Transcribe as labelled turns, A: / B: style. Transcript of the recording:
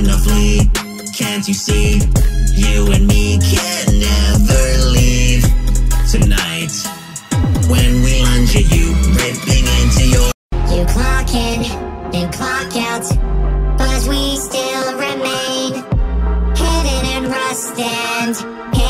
A: gonna flee. Can't you see? You and me can never leave. Tonight, when we lunge at you, ripping into your...
B: You clock in and clock out, but we still remain hidden and rust and